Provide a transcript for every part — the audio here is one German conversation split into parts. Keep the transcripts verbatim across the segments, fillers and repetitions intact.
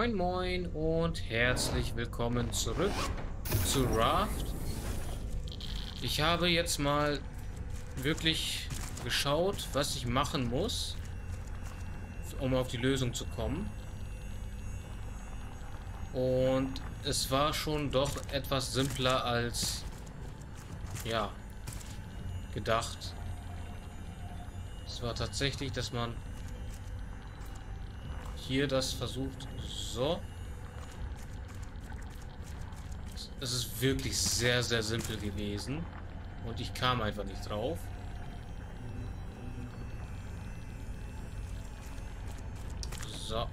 Moin Moin und herzlich willkommen zurück zu Raft. Ich habe jetzt mal wirklich geschaut, was ich machen muss, um auf die Lösung zu kommen. Und es war schon doch etwas simpler als, ja, gedacht. Es war tatsächlich, dass man hier das versucht. So. Es ist wirklich sehr, sehr simpel gewesen. Und ich kam einfach nicht drauf. So.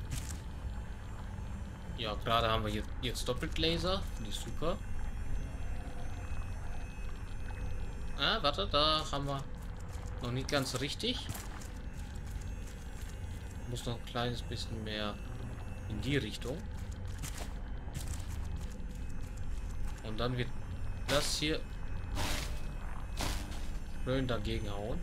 Ja, gerade haben wir hier jetzt Doppelglaser. Finde ich super. Ah, warte, da haben wir noch nicht ganz richtig. Muss noch ein kleines bisschen mehr in die Richtung. Und dann wird das hier schön dagegen hauen.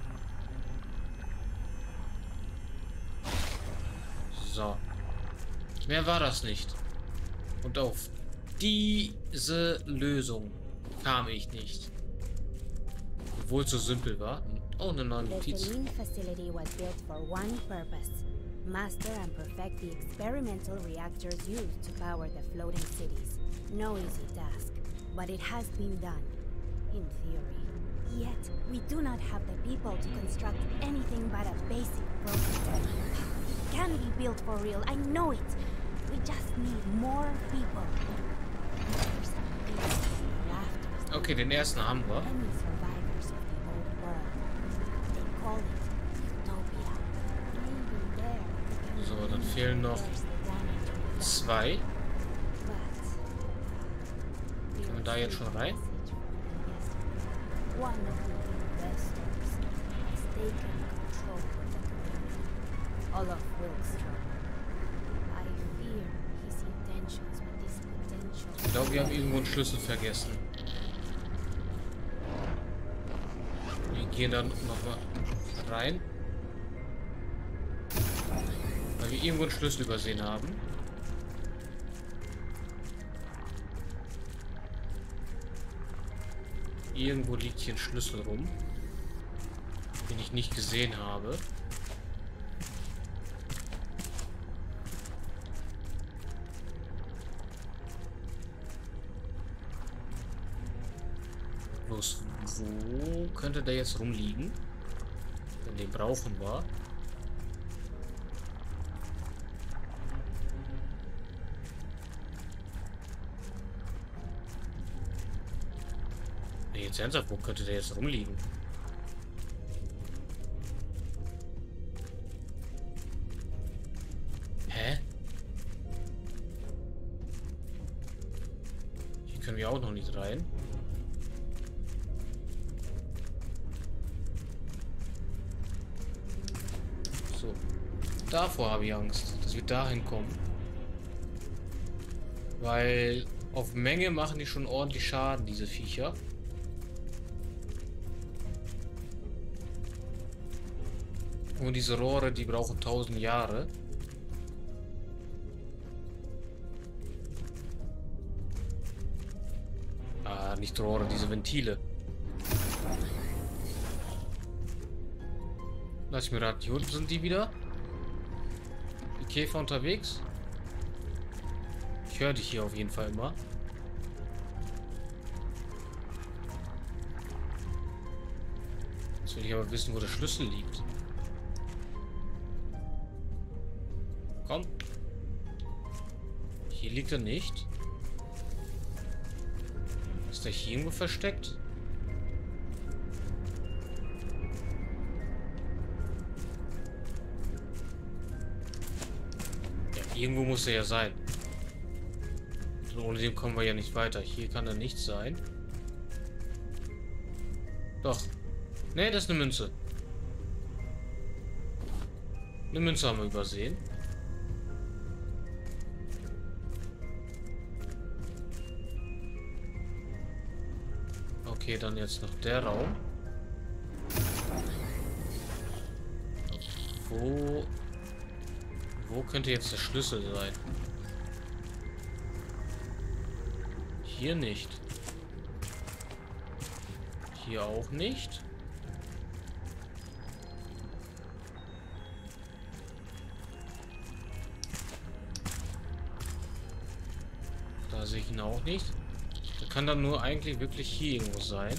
So. Mehr war das nicht. Und auf diese Lösung kam ich nicht. Obwohl es so simpel war. Oh, eine neue Notiz. The Selene facility was built for one purpose: master and perfect the experimental reactors used to power the floating cities. No easy task, but it has been done, in theory. Yet, we do not have the people to construct anything but a basic prototype. It can be built for real, I know it. We just need more people. There's a big rafters. Okay, den ersten haben wir. Any survivors of the old world. They call it Utopia. Maybe there we can So, dann fehlen noch reverse the damage we've done. zwei. But Können wir da jetzt schon rein? one of the investors has taken control of the community. Olaf Wilkstrom. I fear his intentions with this potential. Ich glaube, wir haben irgendwo einen Schlüssel vergessen. Wir gehen dann nochmal rein. Weil wir irgendwo einen Schlüssel übersehen haben. Irgendwo liegt hier ein Schlüssel rum, den ich nicht gesehen habe. Bloß, wo könnte der jetzt rumliegen? Denn den brauchen wir. Nee, jetzt ernsthaft, wo könnte der jetzt rumliegen? Hä? Hier können wir auch noch nicht rein. So. Davor habe ich Angst, dass wir dahin kommen. Weil auf Menge machen die schon ordentlich Schaden, diese Viecher. Und diese Rohre, die brauchen tausend Jahre. Ah, nicht Rohre, diese Ventile. Lass mich raten, hier unten sind die wieder. Die Käfer unterwegs. Ich höre dich hier auf jeden Fall immer. Jetzt will ich aber wissen, wo der Schlüssel liegt. Komm. Hier liegt er nicht. Ist er hier irgendwo versteckt? Ja, irgendwo muss er ja sein. Und ohne den kommen wir ja nicht weiter. Hier kann er nicht sein. Doch. Ne, das ist eine Münze. Eine Münze haben wir übersehen. Okay, dann jetzt noch der Raum. Wo... Wo könnte jetzt der Schlüssel sein? Hier nicht. Hier auch nicht. Da sehe ich ihn auch nicht. Der kann dann nur eigentlich wirklich hier irgendwo sein.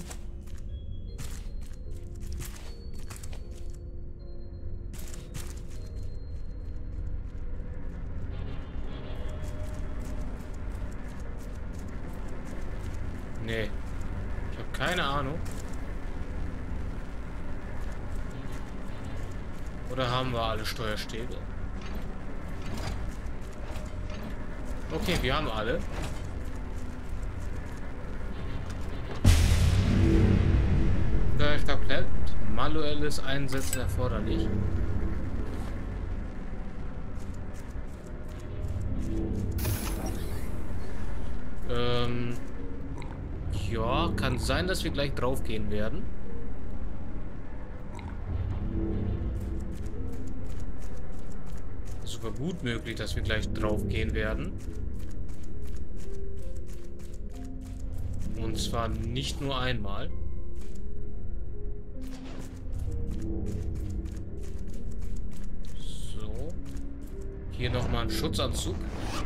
Nee. Ich habe keine Ahnung. Oder haben wir alle Steuerstäbe? Okay, wir haben alle. Komplett. Manuelles Einsetzen erforderlich. Ähm... Ja, kann sein, dass wir gleich drauf gehen werden. Sogar gut möglich, dass wir gleich drauf gehen werden. Und zwar nicht nur einmal. So. Hier nochmal ein Schutzanzug.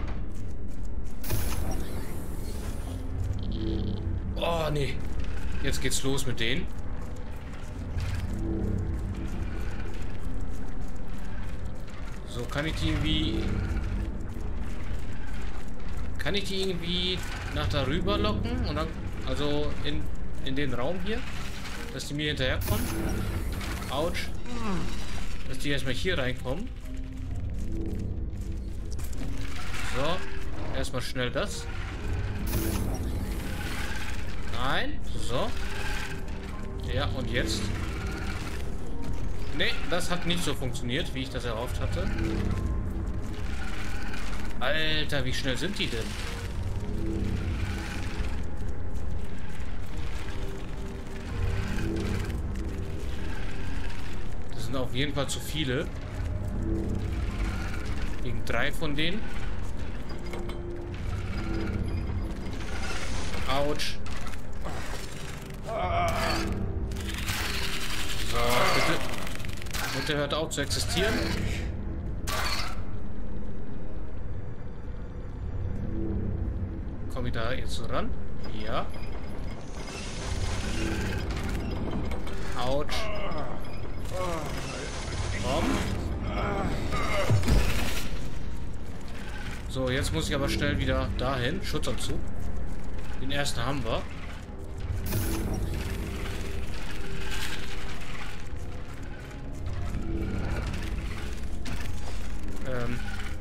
Oh, nee. Jetzt geht's los mit denen. So, kann ich die irgendwie... Kann ich die irgendwie nach darüber locken? Und dann... Also in, in den Raum hier? Dass die mir hinterherkommen? Autsch. Dass die erstmal hier reinkommen. So. Erstmal schnell das. Nein. So. Ja, und jetzt? Nee, das hat nicht so funktioniert, wie ich das erhofft hatte. Alter, wie schnell sind die denn? Das sind auf jeden Fall zu viele. Gegen drei von denen. Autsch. So, bitte. Und der hört auf zu existieren. Komme ich da jetzt so ran? Ja. Autsch. Komm. So, jetzt muss ich aber schnell wieder dahin. Schutzanzug. Den ersten haben wir. Ähm.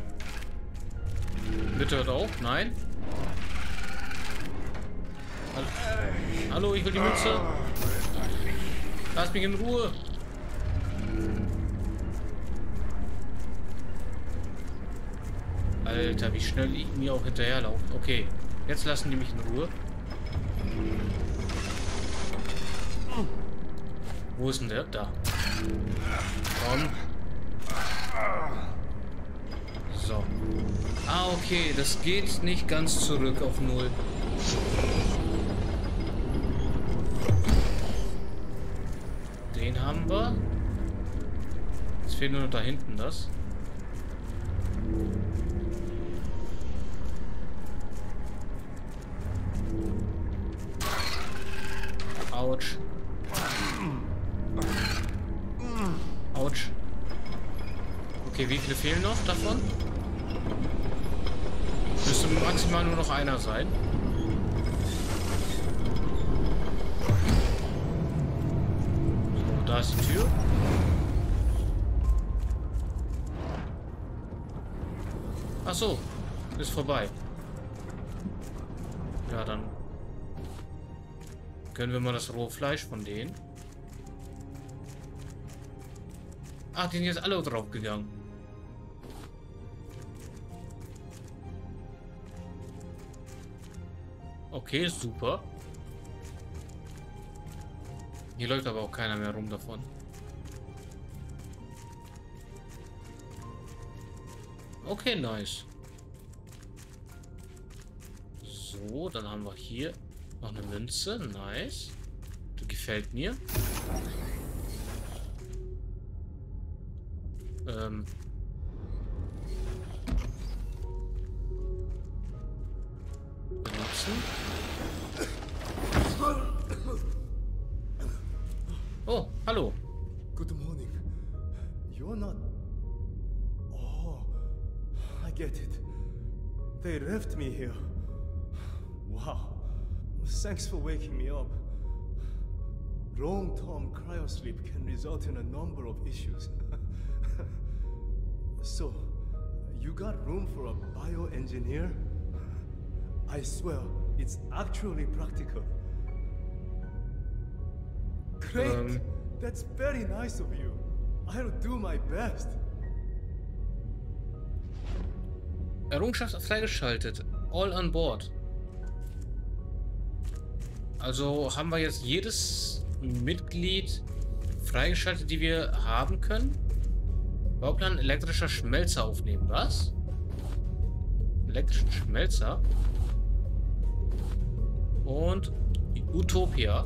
Bitte hört auf. Nein. Hallo, Hallo, ich will die Mütze. Lass mich in Ruhe. Alter, wie schnell ich mir auch hinterherlaufe. Okay, jetzt lassen die mich in Ruhe. Wo ist denn der? Da. Komm. So. Ah, okay, das geht nicht ganz zurück auf Null. Den haben wir. Jetzt fehlt nur noch da hinten das. Autsch. Autsch. Okay, wie viele fehlen noch davon? Müsste maximal nur noch einer sein. So, da ist die Tür. Ach so, ist vorbei. Ja, dann können wir mal das rohe Fleisch von denen. Ach, die sind jetzt alle drauf gegangen. Okay, super. Hier läuft aber auch keiner mehr rum davon. Okay, nice. So, dann haben wir hier noch eine Münze. Nice. Die gefällt mir. Ähm. Benutzen. Oh, hallo. Good morning. You're not... Oh, I get it. They left me here. Wow. Thanks for waking me up. Long-term cryosleep can result in a number of issues. So, you got room for a bioengineer? I swear, it's actually practical. Great! Um. That's very nice of you. I'll do my best. Errungenschaft freigeschaltet. All on board. Also haben wir jetzt jedes Mitglied freigeschaltet, die wir haben können. Bauplan elektrischer Schmelzer aufnehmen. Was? Elektrischen Schmelzer. Und Utopia.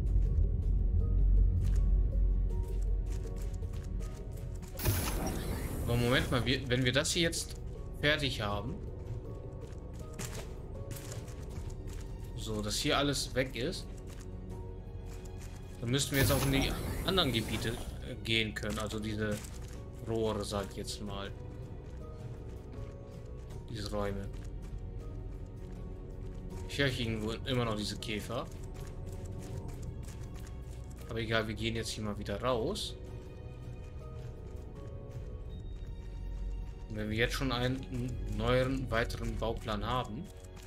Aber Moment mal, wir, wenn wir das hier jetzt fertig haben. So, dass hier alles weg ist. Dann müssten wir jetzt auch in die anderen Gebiete äh, gehen können. Also diese Rohre, sag ich jetzt mal. Diese Räume. Ich höre irgendwo immer noch diese Käfer. Aber egal, wir gehen jetzt hier mal wieder raus. Und wenn wir jetzt schon einen neueren, weiteren Bauplan haben.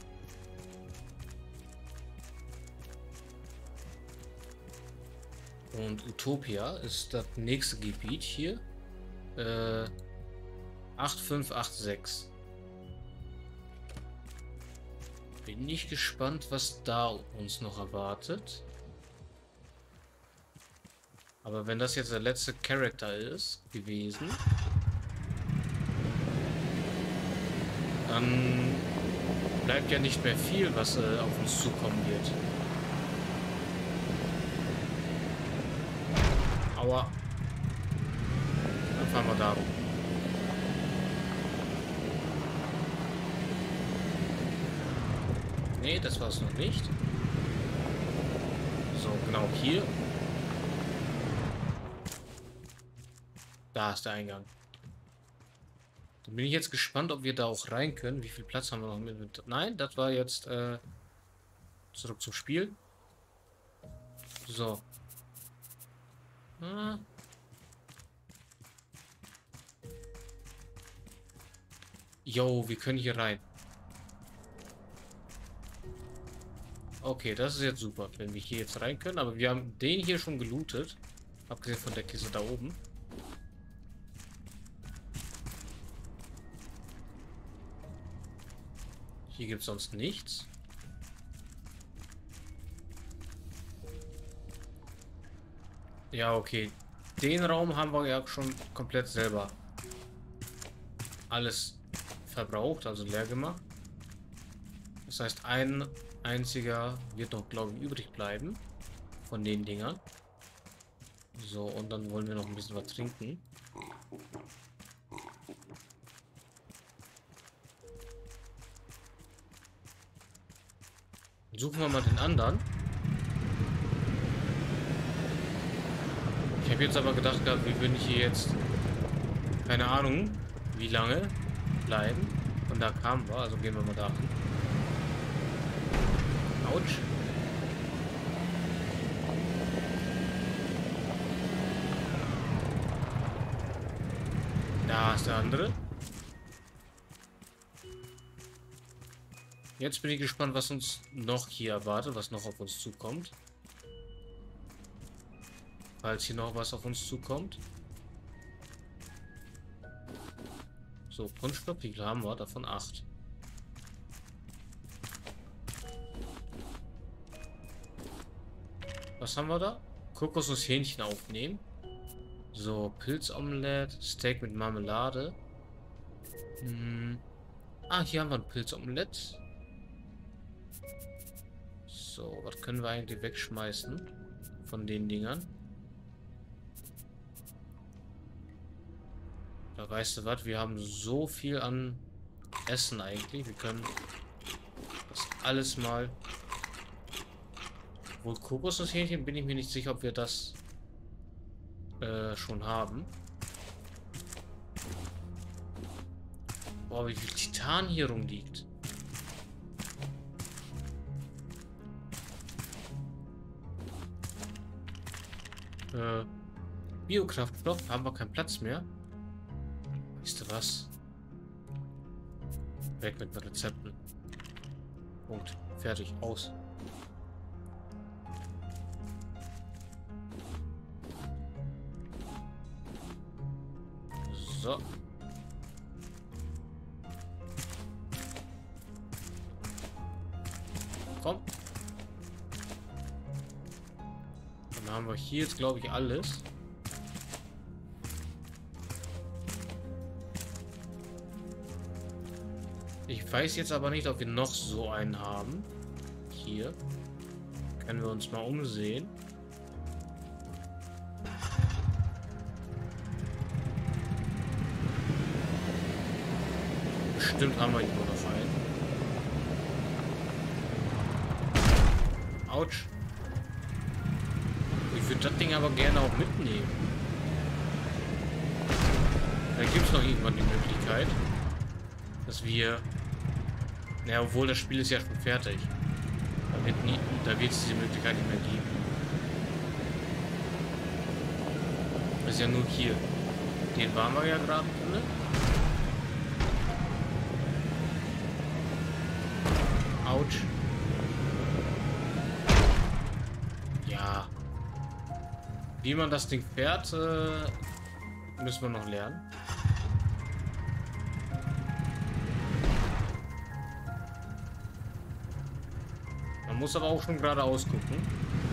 Und Utopia ist das nächste Gebiet hier. Äh, acht fünf acht sechs. Bin ich gespannt, was da uns noch erwartet. Aber wenn das jetzt der letzte Charakter ist gewesen, dann bleibt ja nicht mehr viel, was äh, auf uns zukommen wird. Aua. Dann fahren wir da rum. Nee, das war es noch nicht. So, genau hier. Da ist der Eingang. Dann bin ich jetzt gespannt, ob wir da auch rein können. Wie viel Platz haben wir noch mit? Nein, das war jetzt äh, zurück zum Spiel. So. Ah. Jo, wir können hier rein. Okay, das ist jetzt super, wenn wir hier jetzt rein können. Aber wir haben den hier schon gelootet. Abgesehen von der Kiste da oben. Hier gibt es sonst nichts. Ja, okay. Den Raum haben wir ja schon komplett selber alles verbraucht, also leer gemacht. Das heißt, ein einziger wird noch, glaube ich, übrig bleiben von den Dingern. So, und dann wollen wir noch ein bisschen was trinken. Suchen wir mal den anderen. Ich habe jetzt aber gedacht, wir würden hier jetzt, keine Ahnung, wie lange bleiben. Und da kamen wir, also gehen wir mal da hin. Autsch. Da ist der andere. Jetzt bin ich gespannt, was uns noch hier erwartet, was noch auf uns zukommt. Falls hier noch was auf uns zukommt. So, Punschkopf, wie viel haben wir? Davon acht. Was haben wir da? Kokosnuss Hähnchen aufnehmen. So, Pilzomelett, Steak mit Marmelade. Hm. Ah, hier haben wir ein Pilzomelett. So, was können wir eigentlich wegschmeißen von den Dingern? Da weißt du was, wir haben so viel an Essen eigentlich. Wir können das alles mal... Wohl Kokosnusshähnchen bin ich mir nicht sicher, ob wir das äh, schon haben. Boah, wie viel Titan hier rumliegt. Äh, Biokraftstoff, haben wir keinen Platz mehr. Weißt du was? Weg mit den Rezepten. Punkt. Fertig. Aus. So. Komm. Dann haben wir hier jetzt, glaube ich, alles. Ich weiß jetzt aber nicht, ob wir noch so einen haben. Hier. Können wir uns mal umsehen. Bestimmt haben wir irgendwo noch einen. Autsch. Ich würde das Ding aber gerne auch mitnehmen. Da gibt es noch irgendwann die Möglichkeit, dass wir... Naja, obwohl das Spiel ist ja schon fertig. Da wird nie, da wird es diese Möglichkeit nicht mehr geben. Das ist ja nur hier. Den waren wir ja gerade drin. Autsch. Ja. Wie man das Ding fährt, äh, müssen wir noch lernen. Man muss aber auch schon geradeaus gucken.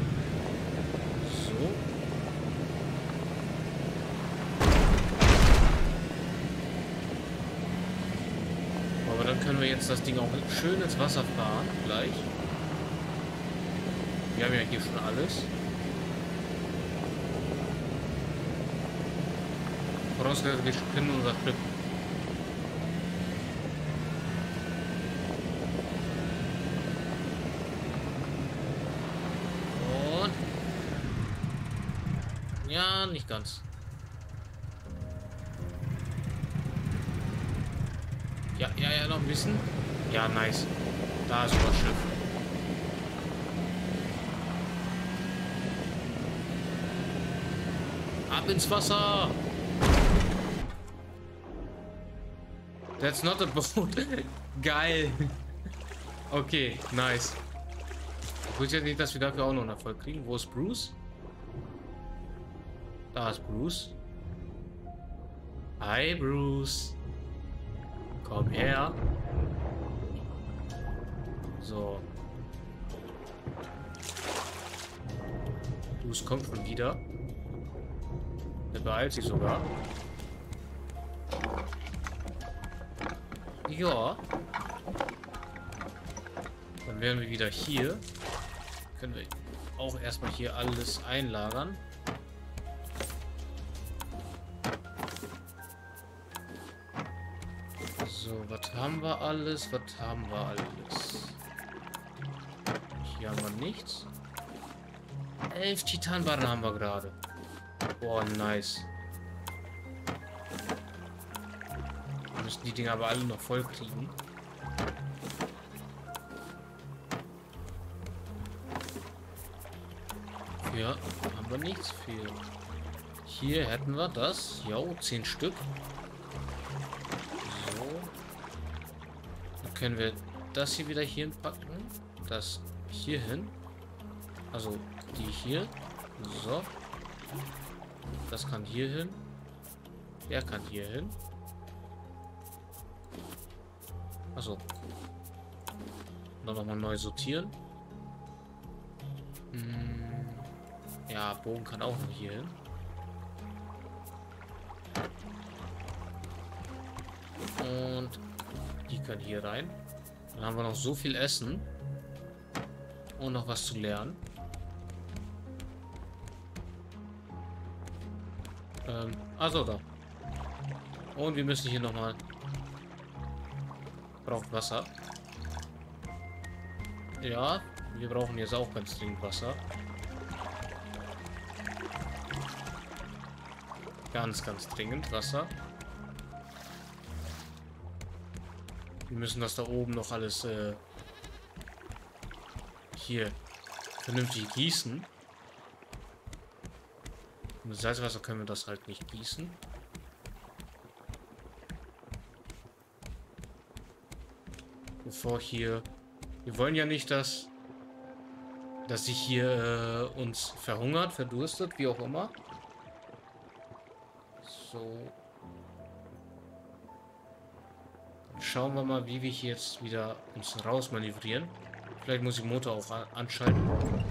So. Aber dann können wir jetzt das Ding auch schön ins Wasser fahren, gleich. Wir haben ja hier schon alles. Vorausgesetzt, wir können unser Schiff. Und... Ja, nicht ganz. Ja, ja, ja, noch ein bisschen. Ja, nice. Da ist unser Schiff. Ab ins Wasser! That's not a boat. Geil. Okay, nice. Ich wusste jetzt nicht, dass wir dafür auch noch einen Erfolg kriegen. Wo ist Bruce? Da ist Bruce. Hi, Bruce. Komm her. So. Bruce kommt schon wieder. Der beeilt sich sogar. Ja. Dann wären wir wieder hier. Können wir auch erstmal hier alles einlagern. So, was haben wir alles? Was haben wir alles? Hier haben wir nichts. Elf Titanbarren haben wir gerade. Boah, nice. Wir müssen die Dinger aber alle noch voll kriegen. Ja, haben wir nichts für. Hier hätten wir das. Jo, zehn Stück. So. Dann können wir das hier wieder hier packen. Das hier hin. Also die hier. So. Das kann hier hin. Der kann hier hin. Also. Dann nochmal neu sortieren. Hm. Ja, Bogen kann auch noch hier hin. Und die können hier rein. Dann haben wir noch so viel Essen. Und noch was zu lernen. Ähm, also da. Und wir müssen hier nochmal... Braucht Wasser. Ja, wir brauchen jetzt auch ganz dringend Wasser. Ganz, ganz dringend Wasser. Wir müssen das da oben noch alles äh, hier vernünftig gießen. Mit Salzwasser können wir das halt nicht gießen. Bevor hier... Wir wollen ja nicht, dass... dass sich hier äh, uns verhungert, verdurstet, wie auch immer. So. Dann schauen wir mal, wie wir hier jetzt wieder uns rausmanövrieren. Vielleicht muss ich den Motor auch anschalten.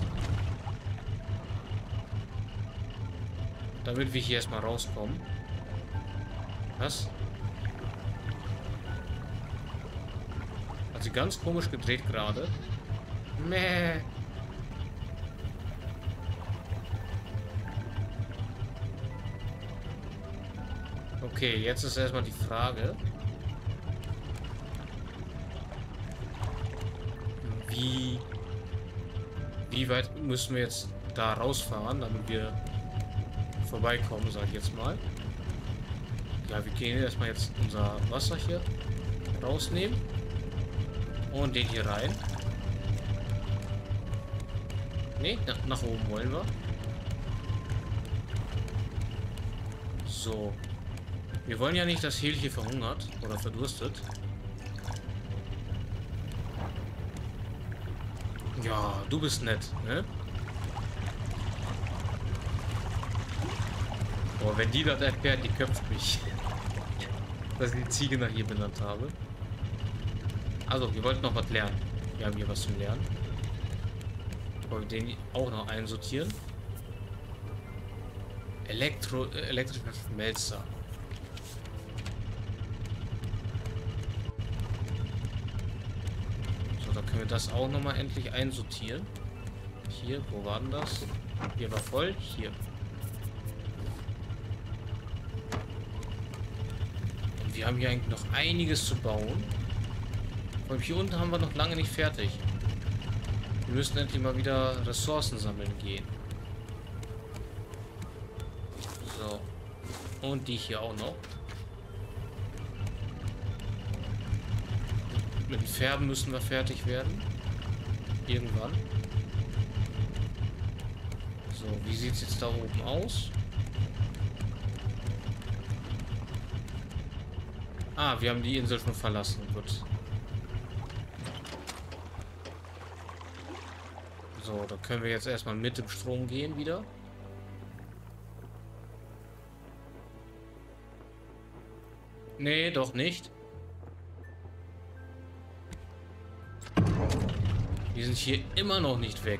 Damit wir hier erstmal rauskommen. Was? Hat sie ganz komisch gedreht gerade. Mäh. Okay, jetzt ist erstmal die Frage. Wie... Wie weit müssen wir jetzt da rausfahren, damit wir vorbeikommen, sage ich jetzt mal. Ja, wir gehen erstmal jetzt unser Wasser hier rausnehmen. Und den hier rein. Ne, nach, nach oben wollen wir. So. Wir wollen ja nicht, dass Hel hier verhungert oder verdurstet. Ja, du bist nett, ne? Boah, wenn die das erklärt, die köpft mich. Dass ich die Ziege nach hier benannt habe. Also, wir wollten noch was lernen. Wir haben hier was zum Lernen. Wollen wir den auch noch einsortieren? Elektro, äh, elektrischer Schmelzer. So, da können wir das auch noch mal endlich einsortieren. Hier, wo war denn das? Hier war voll. Hier. Und wir haben hier eigentlich noch einiges zu bauen. Und hier unten haben wir noch lange nicht fertig. Wir müssen endlich mal wieder Ressourcen sammeln gehen. So. Und die hier auch noch. Mit dem Färben müssen wir fertig werden. Irgendwann. So, wie sieht es jetzt da oben aus? Ah, wir haben die Insel schon verlassen. Gut. So, da können wir jetzt erstmal mit dem Strom gehen wieder. Nee, doch nicht. Wir sind hier immer noch nicht weg.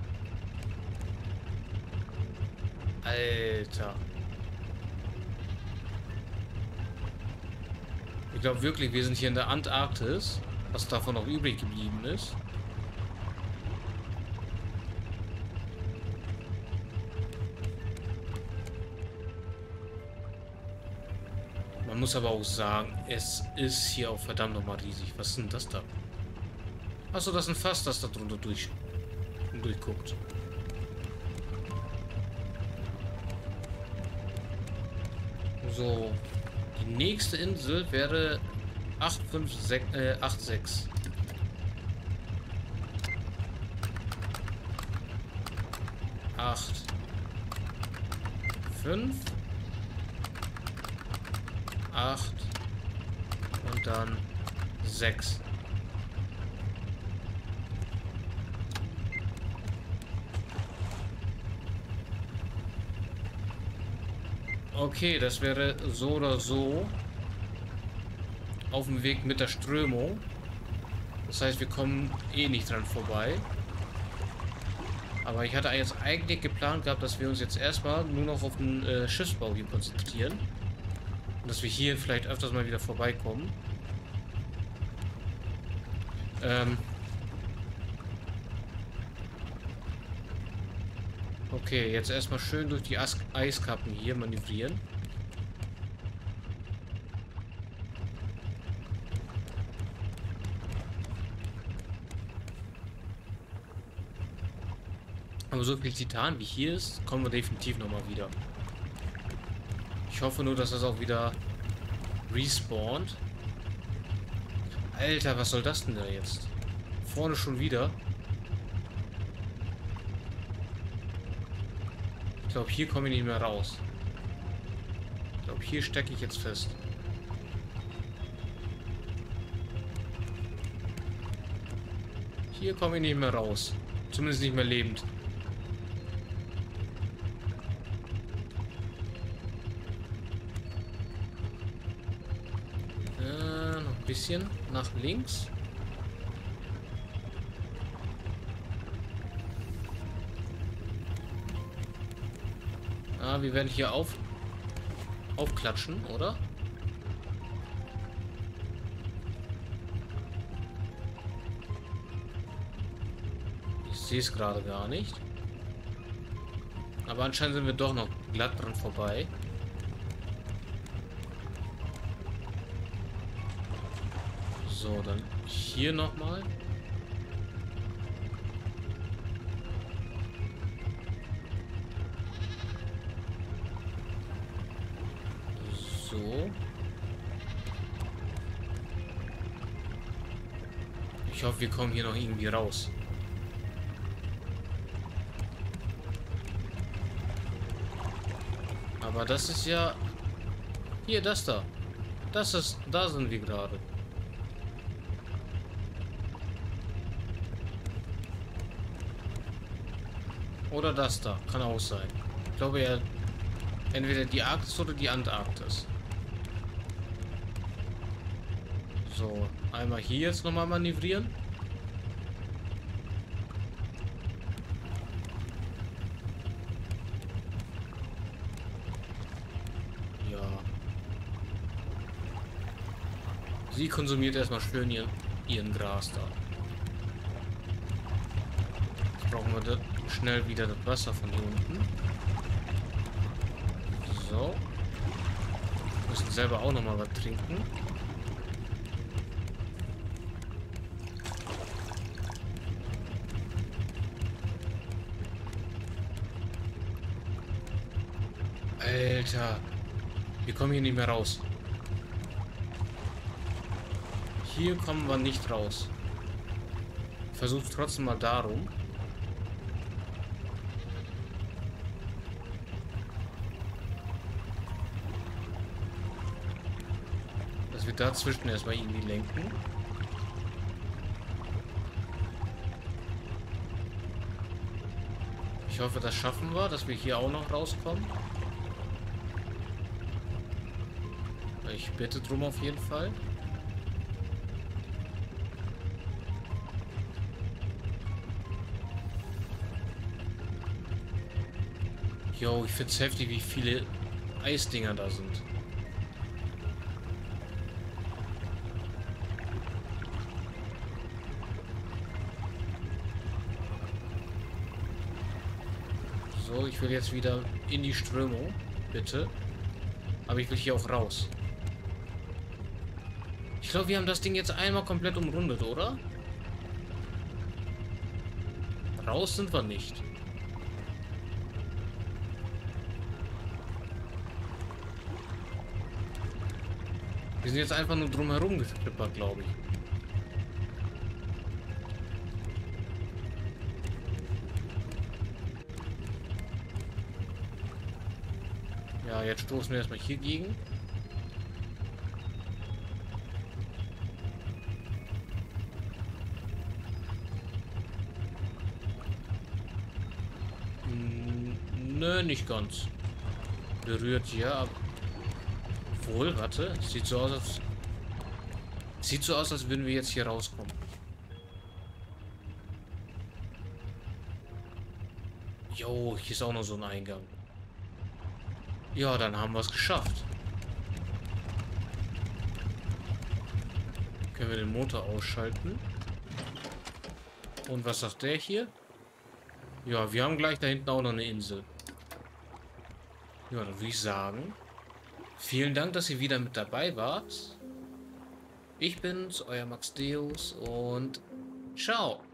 Alter. Ich glaube wirklich, wir sind hier in der Antarktis. Was davon noch übrig geblieben ist. Man muss aber auch sagen, es ist hier auch verdammt nochmal riesig. Was ist denn das da? Achso, das ist ein Fass, das da drunter durch, durchguckt. So. Die nächste Insel wäre acht fünf sechs, äh, acht sechs. acht fünf acht und dann sechs. Okay, das wäre so oder so auf dem Weg mit der Strömung. Das heißt, wir kommen eh nicht dran vorbei. Aber ich hatte jetzt eigentlich geplant gehabt, dass wir uns jetzt erstmal nur noch auf den äh, Schiffsbau hier konzentrieren. Und dass wir hier vielleicht öfters mal wieder vorbeikommen. Ähm Okay, jetzt erstmal schön durch die As Eiskappen hier manövrieren. Aber so viel Titan wie hier ist, kommen wir definitiv nochmal wieder. Ich hoffe nur, dass das auch wieder respawnt. Alter, was soll das denn da jetzt? Vorne schon wieder. Ich glaube, hier komme ich nicht mehr raus. Ich glaube, hier stecke ich jetzt fest. Hier komme ich nicht mehr raus. Zumindest nicht mehr lebend. Äh, noch ein bisschen nach links. Ah, wir werden hier auf aufklatschen, oder? Ich sehe es gerade gar nicht. Aber anscheinend sind wir doch noch glatt dran vorbei. So, dann hier nochmal. So. Ich hoffe, wir kommen hier noch irgendwie raus. Aber das ist ja... Hier, das da. Das ist... Da sind wir gerade. Oder das da. Kann auch sein. Ich glaube ja... Entweder die Arktis oder die Antarktis. So, einmal hier jetzt nochmal manövrieren. Ja. Sie konsumiert erstmal schön ihren, ihren Gras da. Jetzt brauchen wir da schnell wieder das Wasser von hier unten. So. Wir müssen selber auch nochmal was trinken. Alter. Wir kommen hier nicht mehr raus. Hier kommen wir nicht raus. Versuch trotzdem mal darum. Dass wir dazwischen erstmal irgendwie lenken. Ich hoffe, das schaffen wir, dass wir hier auch noch rauskommen. Ich bitte drum auf jeden Fall. Jo, ich find's heftig, wie viele Eisdinger da sind. So, ich will jetzt wieder in die Strömung, bitte. Aber ich will hier auch raus. Ich glaube, wir haben das Ding jetzt einmal komplett umrundet, oder? Raus sind wir nicht. Wir sind jetzt einfach nur drumherum getrippert, glaube ich. Ja, jetzt stoßen wir erstmal hier gegen. Nö, nicht ganz. Berührt ja, aber... Wohl, warte. Sieht so aus, als... Sieht so aus, als würden wir jetzt hier rauskommen. Jo, hier ist auch noch so ein Eingang. Ja, dann haben wir es geschafft. Können wir den Motor ausschalten. Und was sagt der hier? Ja, wir haben gleich da hinten auch noch eine Insel. Ja, dann würde ich sagen, vielen Dank, dass ihr wieder mit dabei wart. Ich bin's, euer Max Deus und ciao.